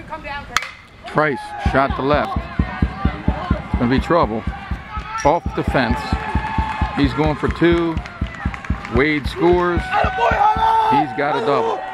Trice shot to left. It's going to be trouble. Off the fence. He's going for two. Wade scores. He's got a double.